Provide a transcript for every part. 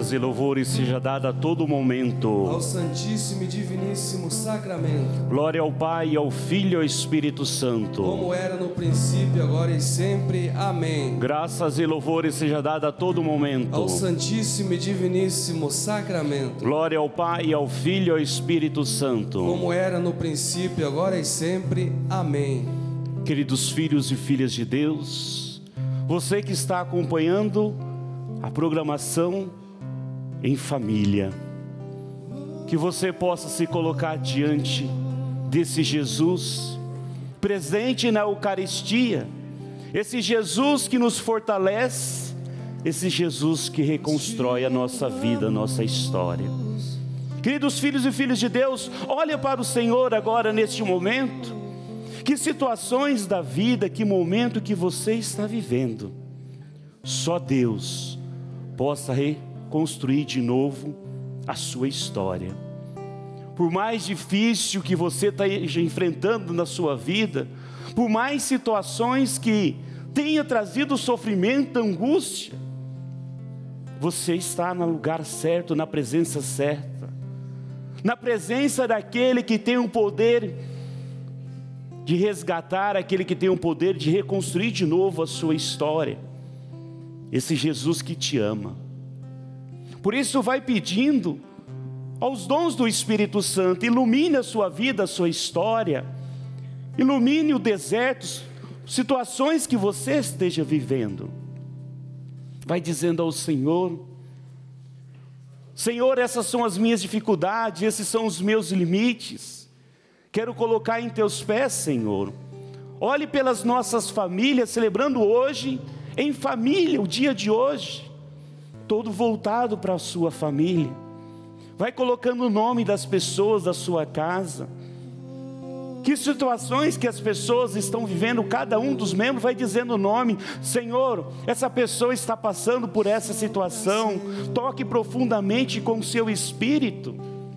Graças e louvores seja dada a todo momento ao Santíssimo e Diviníssimo Sacramento, glória ao Pai, ao Filho e ao Espírito Santo, como era no princípio, agora e sempre. Amém. graças e louvores seja dada a todo momento Ao Santíssimo e Diviníssimo Sacramento, glória ao Pai, ao Filho e ao Espírito Santo. como era no princípio, agora e sempre. Amém. Queridos filhos e filhas de Deus, você que está acompanhando a programação em família, que você possa se colocar diante desse Jesus presente na Eucaristia, esse Jesus que nos fortalece, esse Jesus que reconstrói a nossa vida, a nossa história. Queridos filhos e filhas de Deus, olha para o Senhor agora neste momento. Que situações da vida, que momento que você está vivendo, só Deus possa reconstruir de novo a sua história. Por mais difícil que você esteja enfrentando na sua vida, por mais situações que tenha trazido sofrimento, angústia, você está no lugar certo, na presença certa, na presença daquele que tem o poder de resgatar, aquele que tem o poder de reconstruir de novo a sua história, esse Jesus que te ama. Por isso vai pedindo aos dons do Espírito Santo, ilumine a sua vida, a sua história, ilumine o deserto, situações que você esteja vivendo. Vai dizendo ao Senhor: Senhor, essas são as minhas dificuldades, esses são os meus limites, quero colocar em teus pés, Senhor. Olhe pelas nossas famílias, celebrando hoje, em família, o dia de hoje, todo voltado para a sua família. Vai colocando o nome das pessoas da sua casa. Que situações que as pessoas estão vivendo, cada um dos membros vai dizendo o nome. Senhor, essa pessoa está passando por essa situação. Toque profundamente com o seu Espírito.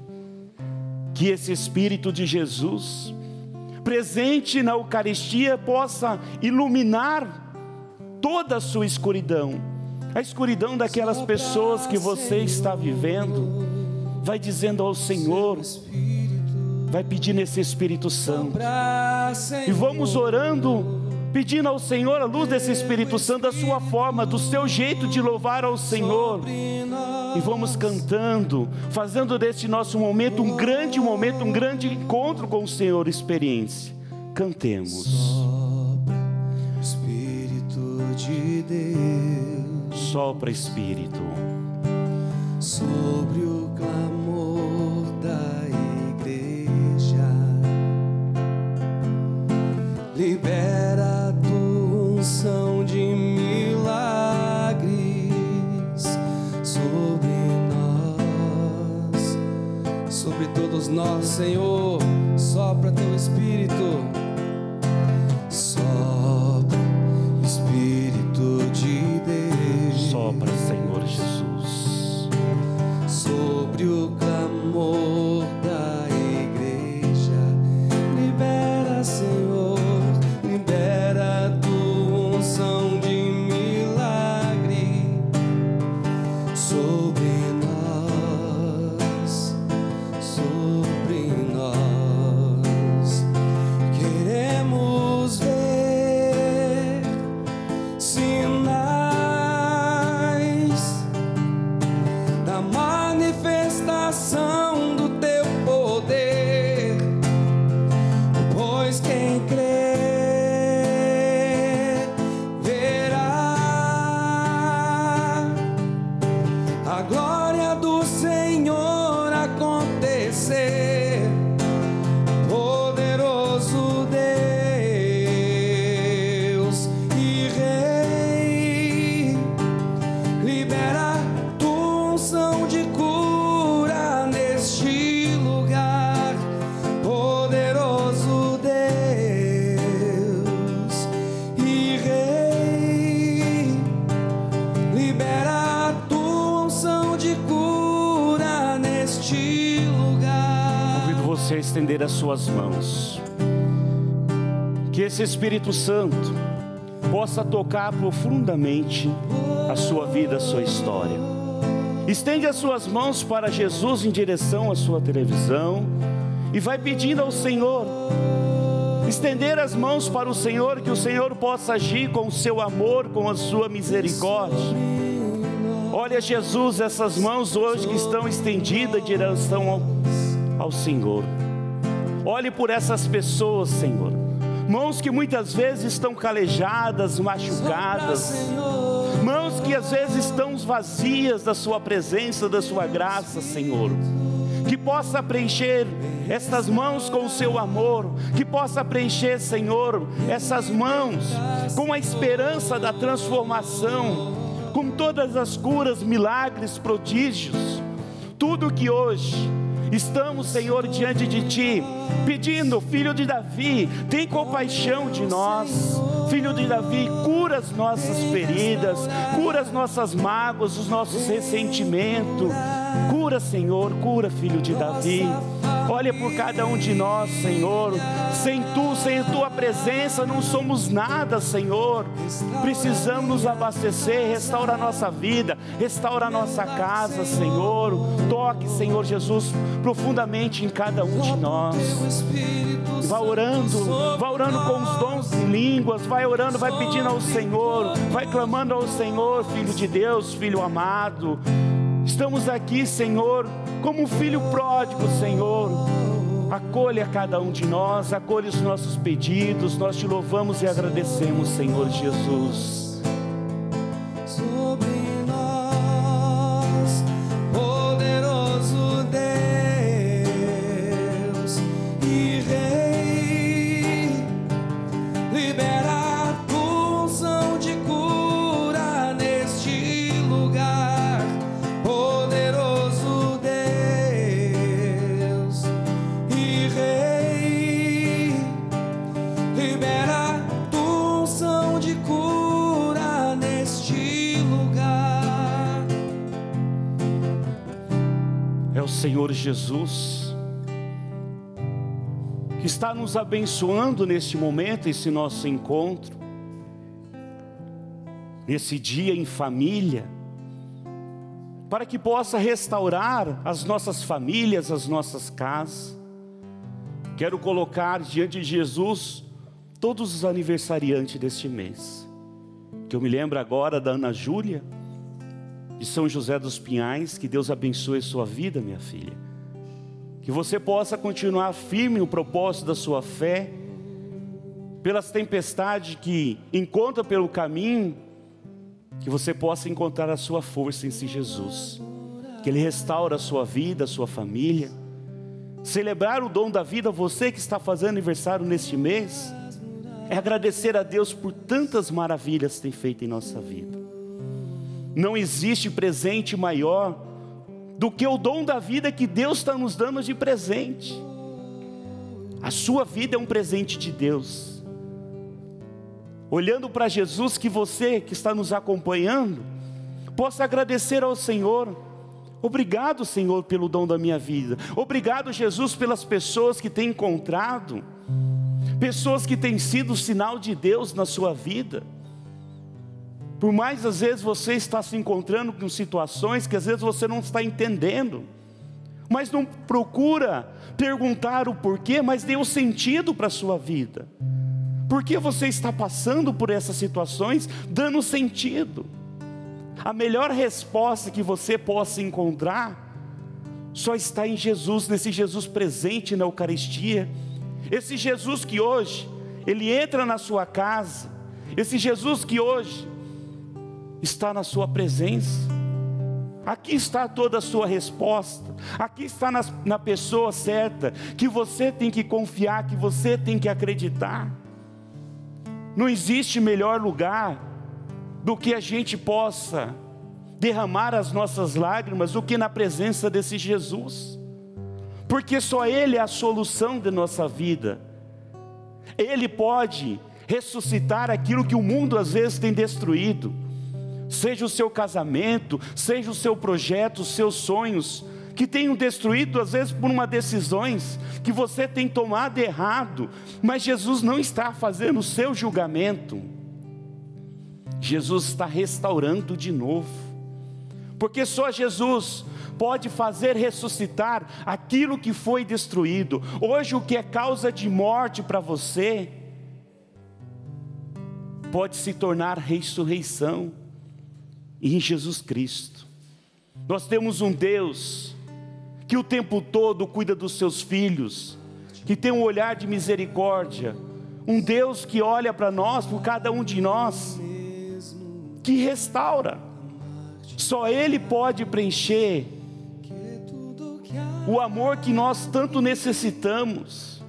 Que esse Espírito de Jesus, presente na Eucaristia, possa iluminar toda a sua escuridão, a escuridão daquelas pessoas que você está vivendo. Vai dizendo ao Senhor, vai pedindo esse Espírito Santo, e vamos orando, pedindo ao Senhor a luz desse Espírito Santo, da sua forma, do seu jeito de louvar ao Senhor, e vamos cantando, fazendo deste nosso momento um grande encontro com o Senhor, experiência. Cantemos. Sopra, Espírito de Deus, Sopra, Espírito, sobre o clamor da igreja, libera a tua unção de milagres sobre nós, sobre todos nós, Senhor. Sopra teu Espírito, sopra, Espírito de Deus, sopra, Senhor Jesus, sobre o clamor da igreja, libera, Senhor, libera a tua unção de milagre sobre nós, sobre nós. Queremos ver sinais da manifestação do teu poder, pois quem crê verá a glória do Senhor acontecer. Poderoso Deus e Rei, libera tua unção de cura neste lugar. Poderoso Deus e Rei, libera tua unção de cura neste lugar. convido você a estender as suas mãos, que esse Espírito Santo possa tocar profundamente a sua vida, a sua história. Estende as suas mãos para Jesus em direção à sua televisão e vai pedindo ao Senhor, estender as mãos para o Senhor, que o Senhor possa agir com o seu amor, com a sua misericórdia. Olha, Jesus, essas mãos hoje que estão estendidas em direção ao Senhor. Olhe por essas pessoas, Senhor. Mãos que muitas vezes estão calejadas, machucadas. Mãos que às vezes estão vazias da sua presença, da sua graça, Senhor. Que possa preencher estas mãos com o seu amor. Que possa preencher, Senhor, essas mãos com a esperança da transformação, com todas as curas, milagres, prodígios. Tudo que hoje estamos, Senhor, diante de Ti, pedindo, Filho de Davi, tem compaixão de nós. Filho de Davi, cura as nossas feridas, cura as nossas mágoas, os nossos ressentimentos. Cura, Senhor, cura, Filho de Davi. Olha por cada um de nós, Senhor. Sem Tua presença não somos nada, Senhor. Precisamos nos abastecer. Restaura a nossa vida, restaura a nossa casa, Senhor. Toque, Senhor Jesus, profundamente em cada um de nós. Vai orando com os dons de línguas. Vai orando, vai pedindo ao Senhor, vai clamando ao Senhor, Filho de Deus, Filho amado. Estamos aqui, Senhor, como um filho pródigo, Senhor. Acolha cada um de nós, acolha os nossos pedidos. Nós Te louvamos e agradecemos, Senhor Jesus. Sobre nós, poderoso Deus e Rei, libera a unção de cura neste lugar. Poderoso Deus e Rei, libera a unção de cura neste lugar. É o Senhor Jesus que está nos abençoando neste momento, esse nosso encontro, nesse dia em família, para que possa restaurar as nossas famílias, as nossas casas. Quero colocar diante de Jesus todos os aniversariantes deste mês, que eu me lembro agora da Ana Júlia, de São José dos Pinhais. Que Deus abençoe sua vida, minha filha. Que você possa continuar firme no propósito da sua fé, pelas tempestades que encontra pelo caminho, que você possa encontrar a sua força em si, Jesus. Que Ele restaure a sua vida, a sua família. Celebrar o dom da vida, você que está fazendo aniversário neste mês, é agradecer a Deus por tantas maravilhas que tem feito em nossa vida. Não existe presente maior do que o dom da vida que Deus está nos dando de presente. A sua vida é um presente de Deus. Olhando para Jesus, que você que está nos acompanhando possa agradecer ao Senhor. Obrigado, Senhor, pelo dom da minha vida. Obrigado, Jesus, pelas pessoas que tem encontrado, pessoas que têm sido sinal de Deus na sua vida. Por mais às vezes você está se encontrando com situações que às vezes você não está entendendo, mas não procura perguntar o porquê, mas dê um sentido para a sua vida. Por que você está passando por essas situações? Dando sentido. A melhor resposta que você possa encontrar só está em Jesus, nesse Jesus presente na Eucaristia. Esse Jesus que hoje, Ele entra na sua casa. Esse Jesus que hoje está na sua presença. Aqui está toda a sua resposta. Aqui está na pessoa certa, que você tem que confiar, que você tem que acreditar. Não existe melhor lugar do que a gente possa derramar as nossas lágrimas do que na presença desse Jesus, porque só Ele é a solução de nossa vida. Ele pode ressuscitar aquilo que o mundo às vezes tem destruído, seja o seu casamento, seja o seu projeto, os seus sonhos, que tenham destruído às vezes por uma decisões que você tem tomado errado, mas Jesus não está fazendo o seu julgamento. Jesus está restaurando de novo. porque só Jesus pode fazer ressuscitar aquilo que foi destruído. Hoje o que é causa de morte para você, pode se tornar ressurreição em Jesus Cristo. Nós temos um Deus que o tempo todo cuida dos seus filhos, que tem um olhar de misericórdia, um Deus que olha para nós, por cada um de nós, que restaura. Só Ele pode preencher o amor que nós tanto necessitamos.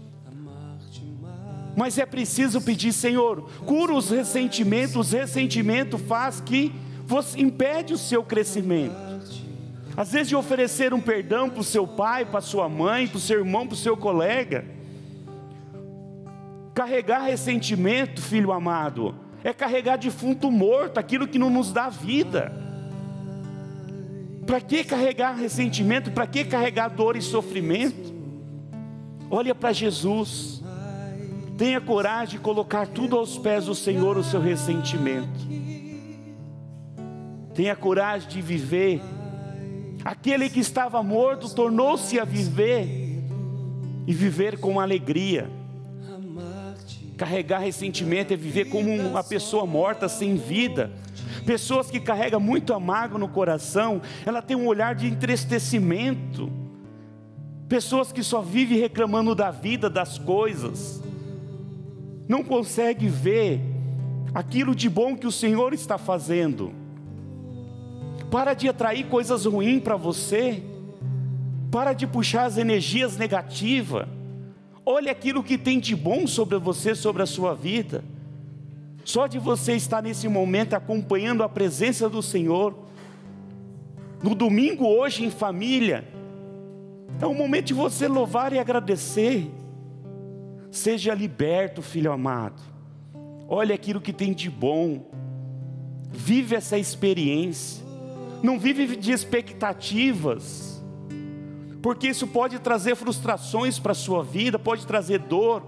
Mas é preciso pedir: Senhor, cura os ressentimentos. O ressentimento faz que você impede o seu crescimento. Às vezes de oferecer um perdão para o seu pai, para a sua mãe, para o seu irmão, para o seu colega. Carregar ressentimento, filho amado, é carregar defunto morto, aquilo que não nos dá vida. Para que carregar ressentimento? Para que carregar dor e sofrimento? Olha para Jesus. Tenha coragem de colocar tudo aos pés do Senhor, o seu ressentimento. Tenha coragem de viver. Aquele que estava morto tornou-se a viver, e viver com alegria. Carregar ressentimento é viver como uma pessoa morta, sem vida. Pessoas que carregam muito amargo no coração, ela tem um olhar de entristecimento. Pessoas que só vivem reclamando da vida, das coisas, não consegue ver aquilo de bom que o Senhor está fazendo. Para de atrair coisas ruins para você. Para de puxar as energias negativas. Olha aquilo que tem de bom sobre você, sobre a sua vida. Só de você estar nesse momento acompanhando a presença do Senhor, no domingo hoje em família, é o momento de você louvar e agradecer. Seja liberto, filho amado. Olha aquilo que tem de bom. Vive essa experiência. Não vive de expectativas, porque isso pode trazer frustrações para a sua vida, pode trazer dor,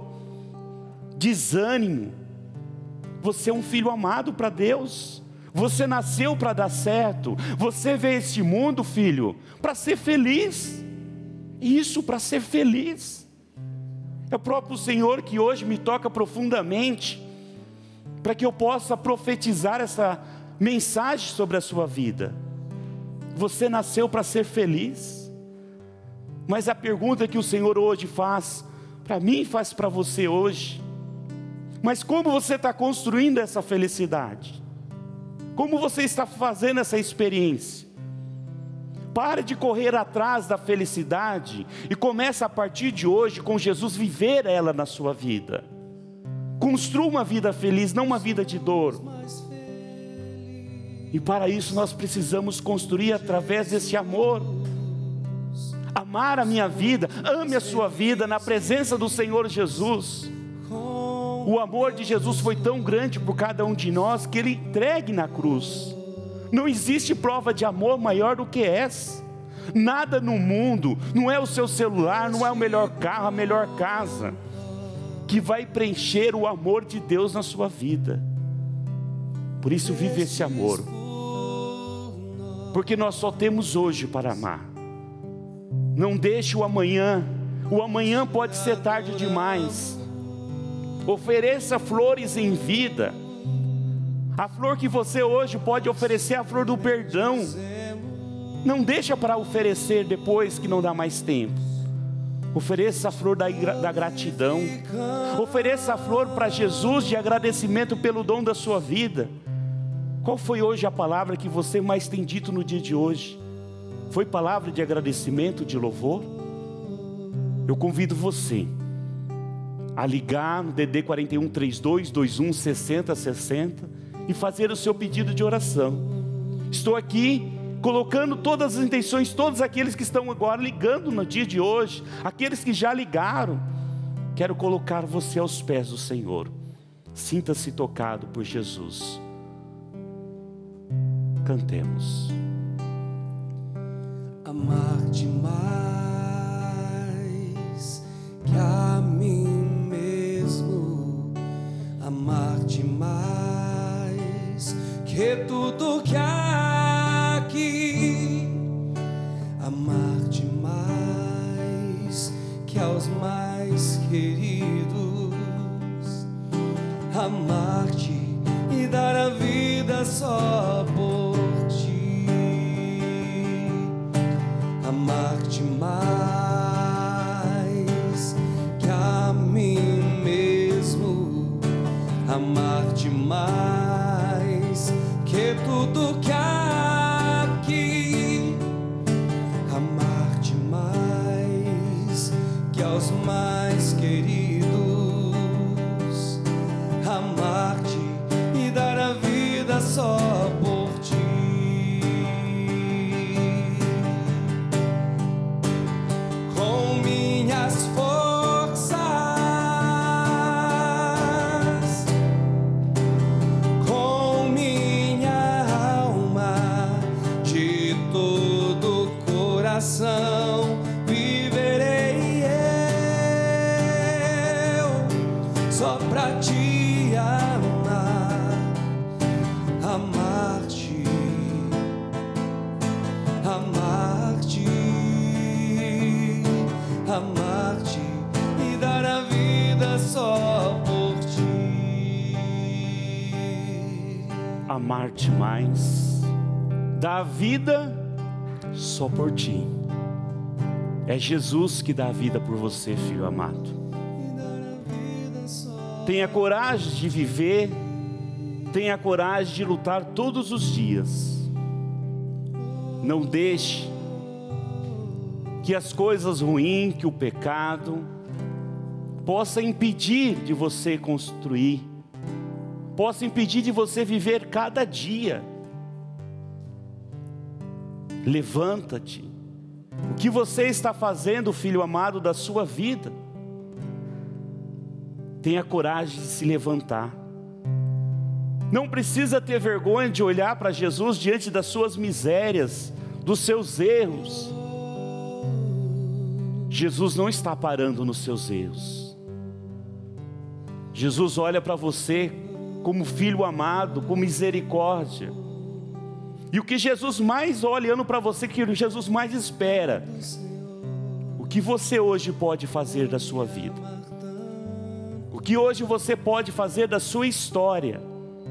desânimo. Você é um filho amado para Deus. Você nasceu para dar certo. Você veio a este mundo, filho, para ser feliz. Isso, para ser feliz. É o próprio Senhor que hoje me toca profundamente, para que eu possa profetizar essa mensagem sobre a sua vida. Você nasceu para ser feliz. Mas a pergunta que o Senhor hoje faz para mim, faz para você hoje: mas como você está construindo essa felicidade? Como você está fazendo essa experiência? Pare de correr atrás da felicidade e comece a partir de hoje, com Jesus, viver ela na sua vida. Construa uma vida feliz, não uma vida de dor. E para isso nós precisamos construir através desse amor. Amar a minha vida, ame a sua vida na presença do Senhor Jesus. O amor de Jesus foi tão grande por cada um de nós, que Ele entregue na cruz. Não existe prova de amor maior do que essa. Nada no mundo, não é o seu celular, não é o melhor carro, a melhor casa, que vai preencher o amor de Deus na sua vida. Por isso vive esse amor, porque nós só temos hoje para amar. Não deixe o amanhã pode ser tarde demais. Ofereça flores em vida. A flor que você hoje pode oferecer é a flor do perdão. Não deixa para oferecer depois que não dá mais tempo. Ofereça a flor da gratidão. Ofereça a flor para Jesus de agradecimento pelo dom da sua vida. Qual foi hoje a palavra que você mais tem dito no dia de hoje? Foi palavra de agradecimento, de louvor? Eu convido você a ligar no DD 41 32 21 60 60 e fazer o seu pedido de oração. Estou aqui colocando todas as intenções, todos aqueles que estão agora ligando no dia de hoje, aqueles que já ligaram. Quero colocar você aos pés do Senhor. Sinta-se tocado por Jesus. Cantemos. Amar-te mais que a mim mesmo, amar-te mais que tudo que aqui aqui, amar-te mais que aos mais queridos, amar-te e dar a vida só por ti, amar-te mais que a mim mesmo, amar-te mais que tudo que aqui, amar-te mais que aos mais queridos, amar-te e dar a vida só por ti. Com minhas forças, com minha alma, de todo o coração viverei eu, só pra te amar, amar-te, amar-te, amar-te e dar a vida só por ti. Amar-te mais, dar a vida só por ti. É Jesus que dá a vida por você, filho amado. Tenha coragem de viver, tenha coragem de lutar todos os dias. Não deixe que as coisas ruins, que o pecado possa impedir de você construir, possa impedir de você viver cada dia. Levanta-te. O que você está fazendo, filho amado, da sua vida? Tenha coragem de se levantar. Não precisa ter vergonha de olhar para Jesus diante das suas misérias, dos seus erros. Jesus não está parando nos seus erros. Jesus olha para você como filho amado, com misericórdia. E o que Jesus mais olhando para você, que Jesus mais espera, o que você hoje pode fazer da sua vida, o que hoje você pode fazer da sua história.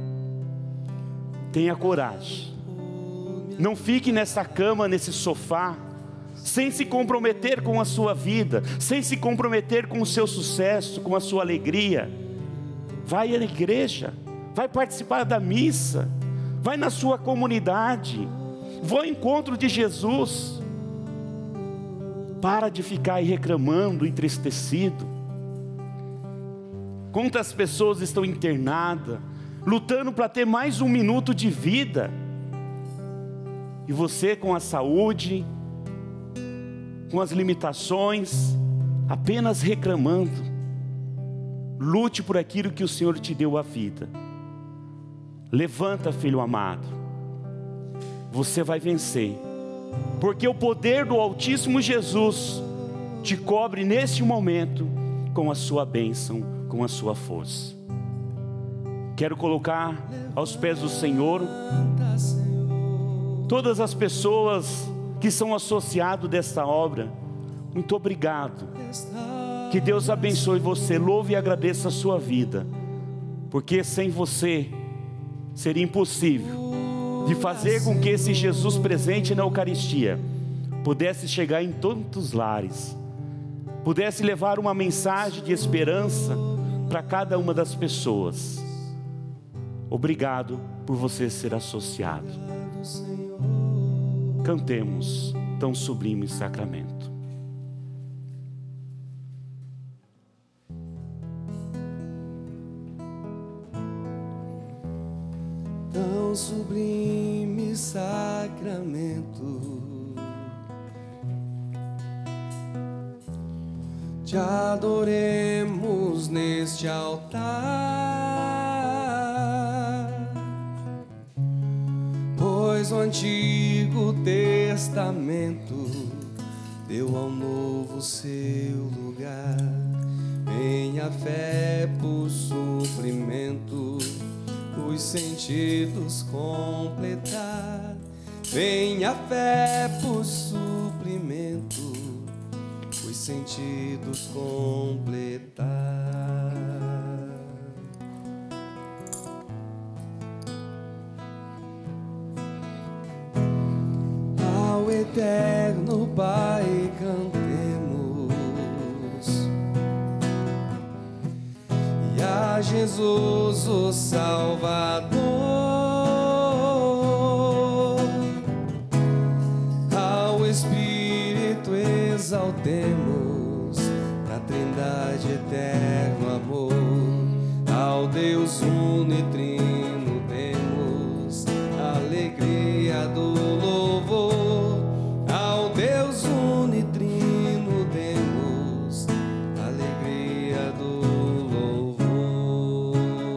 Tenha coragem. Não fique nessa cama, nesse sofá, sem se comprometer com a sua vida, sem se comprometer com o seu sucesso, com a sua alegria. Vai à igreja, vai participar da missa, vai na sua comunidade, vai ao encontro de Jesus. Para de ficar aí reclamando, entristecido. Quantas pessoas estão internadas, lutando para ter mais um minuto de vida, e você com a saúde, com as limitações, apenas reclamando. Lute por aquilo que o Senhor te deu a vida. Levanta, filho amado. Você vai vencer, porque o poder do Altíssimo Jesus te cobre neste momento com a sua bênção, com a sua força. Quero colocar aos pés do Senhor todas as pessoas que são associados desta obra. Muito obrigado. Que Deus abençoe você, louve e agradeça a sua vida, porque sem você seria impossível de fazer com que esse Jesus presente na Eucaristia pudesse chegar em tantos lares, pudesse levar uma mensagem de esperança para cada uma das pessoas. Obrigado por você ser associado. Cantemos tão sublime sacramento. Tão sublime sacramento, te adoremos neste altar, pois o Antigo Testamento deu ao Novo seu lugar. Em a fé por suprimento, os sentidos completar, vem a fé por suprimento, os sentidos completar. Ao eterno Pai cantemos, e a Jesus o Salvador, ao Espírito exaltemos, na Trindade eterno amor, ao Deus unitrino demos alegria do louvor, ao Deus unitrino demos alegria do louvor.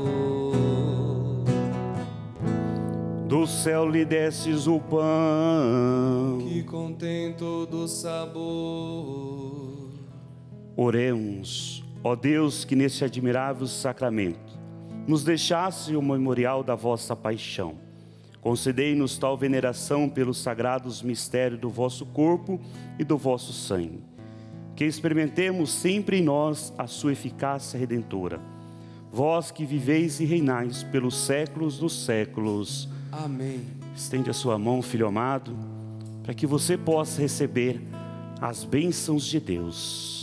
Do céu lhe desces o pão que contém todo sabor. Oremos, ó Deus, que nesse admirável sacramento nos deixasse o memorial da vossa paixão. Concedei-nos tal veneração pelos sagrados mistérios do vosso corpo e do vosso sangue, que experimentemos sempre em nós a sua eficácia redentora. Vós que viveis e reinais pelos séculos dos séculos. Amém. Estende a sua mão, filho amado, para que você possa receber as bênçãos de Deus.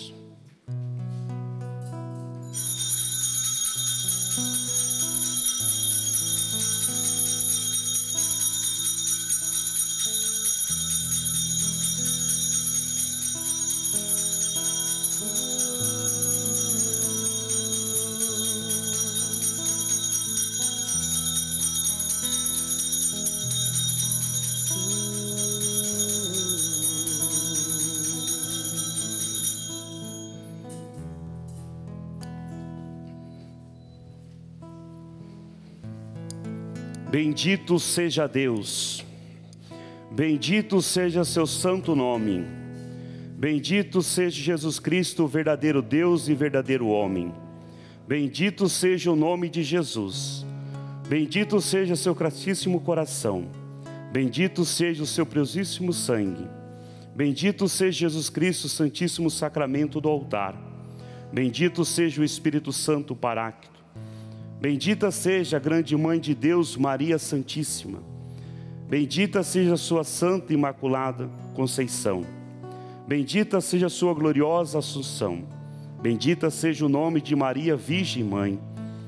Bendito seja Deus, bendito seja seu santo nome, bendito seja Jesus Cristo, verdadeiro Deus e verdadeiro homem, bendito seja o nome de Jesus, bendito seja seu castíssimo coração, bendito seja o seu preciosíssimo sangue, bendito seja Jesus Cristo, santíssimo sacramento do altar, bendito seja o Espírito Santo Paráclito. Bendita seja a grande Mãe de Deus, Maria Santíssima. Bendita seja a sua Santa Imaculada Conceição. Bendita seja a sua gloriosa Assunção. Bendita seja o nome de Maria Virgem Mãe.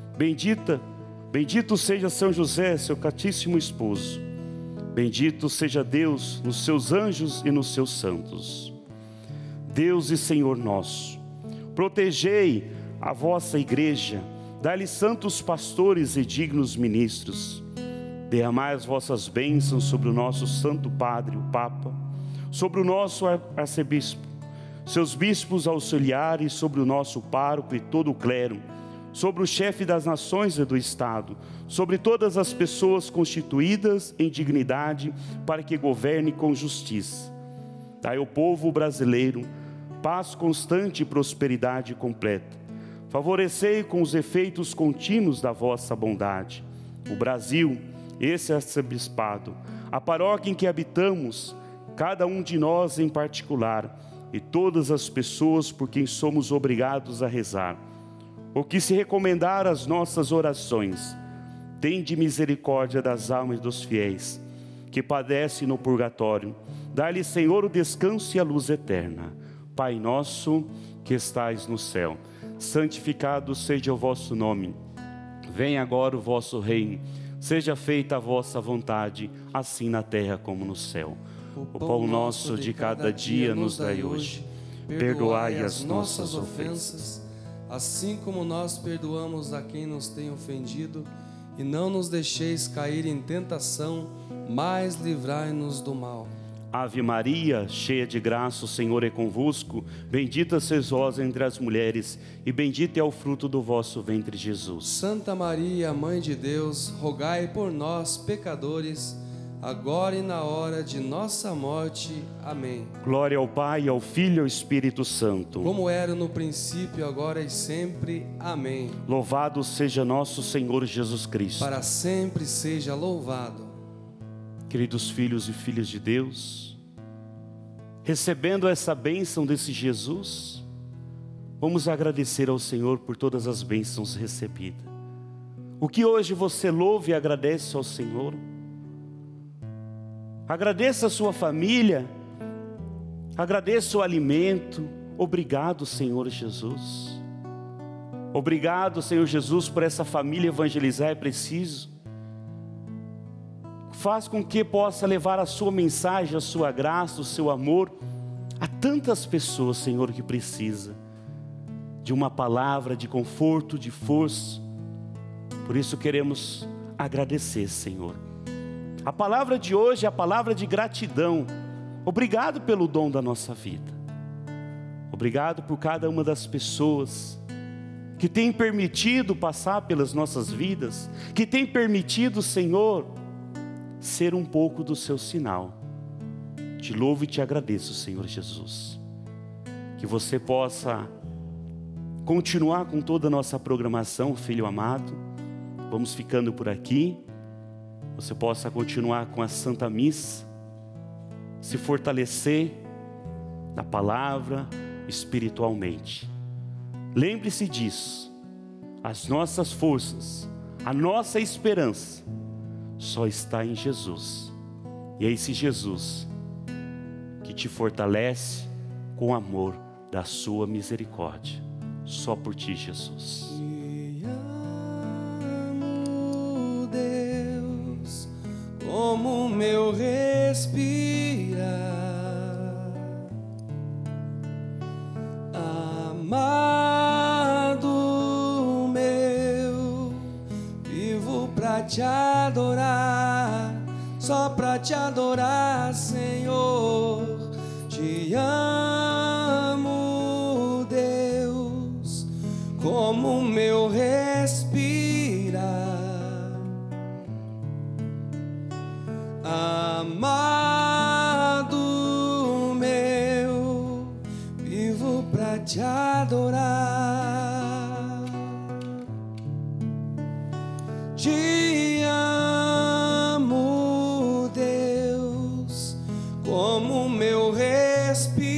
Bendito seja São José, seu castíssimo esposo. Bendito seja Deus nos seus anjos e nos seus santos. Deus e Senhor nosso, protegei a vossa igreja, dai-lhe santos pastores e dignos ministros. Derramai as vossas bênçãos sobre o nosso Santo Padre, o Papa, sobre o nosso arcebispo, seus bispos auxiliares, sobre o nosso pároco e todo o clero, sobre o chefe das nações e do Estado, sobre todas as pessoas constituídas em dignidade, para que governe com justiça. Dai ao povo brasileiro paz constante e prosperidade completa. Favorecei com os efeitos contínuos da vossa bondade o Brasil, esse arcebispado, a paróquia em que habitamos, cada um de nós em particular, e todas as pessoas por quem somos obrigados a rezar. O que se recomendar às nossas orações, tende misericórdia das almas dos fiéis, que padecem no purgatório. Dá-lhe, Senhor, o descanso e a luz eterna. Pai nosso, que estais no céu, santificado seja o vosso nome. Venha agora o vosso reino. Seja feita a vossa vontade, assim na terra como no céu. O pão nosso de cada dia nos dai hoje. Perdoai as nossas ofensas, assim como nós perdoamos a quem nos tem ofendido. E não nos deixeis cair em tentação, mas livrai-nos do mal. Ave Maria, cheia de graça, o Senhor é convosco. Bendita sois vós entre as mulheres, e bendito é o fruto do vosso ventre, Jesus. Santa Maria, Mãe de Deus, rogai por nós, pecadores, agora e na hora de nossa morte. Amém. Glória ao Pai, ao Filho e ao Espírito Santo. Como era no princípio, agora e sempre. Amém. Louvado seja nosso Senhor Jesus Cristo. Para sempre seja louvado. Queridos filhos e filhas de Deus, recebendo essa bênção desse Jesus, vamos agradecer ao Senhor por todas as bênçãos recebidas. O que hoje você louva e agradece ao Senhor? Agradeça a sua família, agradeça o alimento. Obrigado, Senhor Jesus. Obrigado, Senhor Jesus, por essa família evangelizar é preciso. Faz com que possa levar a sua mensagem, a sua graça, o seu amor a tantas pessoas, Senhor, que precisa de uma palavra de conforto, de força. Por isso queremos agradecer, Senhor. A palavra de hoje é a palavra de gratidão. Obrigado pelo dom da nossa vida. Obrigado por cada uma das pessoas que tem permitido passar pelas nossas vidas, que tem permitido, Senhor, ser um pouco do seu sinal. Te louvo e te agradeço, Senhor Jesus. Que você possa continuar com toda a nossa programação, filho amado. Vamos ficando por aqui. Você possa continuar com a Santa Missa, se fortalecer na palavra espiritualmente. Lembre-se disso. As nossas forças, a nossa esperança só está em Jesus. E é esse Jesus que te fortalece com o amor da sua misericórdia. Só por ti, Jesus. Te amo, Deus, como meu respirar. Amado meu, vivo pra te adorar, só pra te adorar, Senhor. Te amo, Deus, como meu respirar. Amado meu, vivo pra te adorar. Te amo, Deus, como meu respirar.